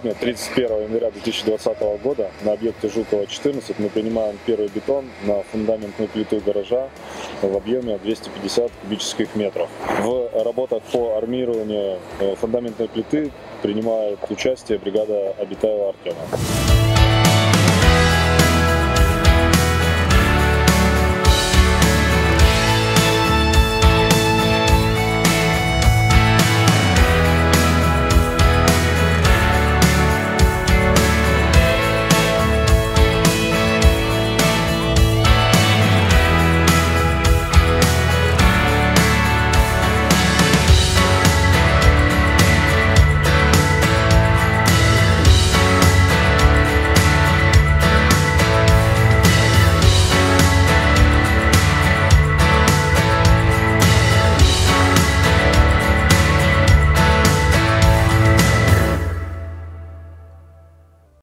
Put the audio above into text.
Сегодня, 31 января 2020 года, на объекте Жукова-14 мы принимаем первый бетон на фундаментную плиту гаража в объеме 250 кубических метров. В работах по армированию фундаментной плиты принимает участие бригада Абитаева Артема.